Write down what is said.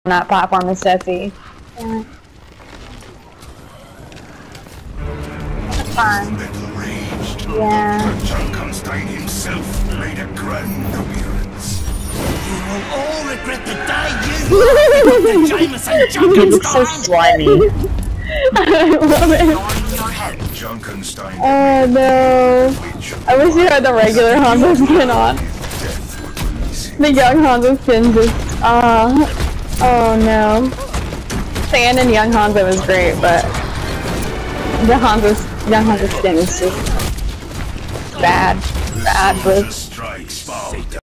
that platform is Setzy. Yeah. That's fun. Yeah. Junkenstein himself made a grand appearance. You will all regret the day you the Jameson He looks so slimy. I love it. Oh no. I wish you had the regular Hanzo skin on. The young Hanzo skin just, oh no. Sand and young Hanzo is great, but the young Hanzo skin is just bad. Bad, but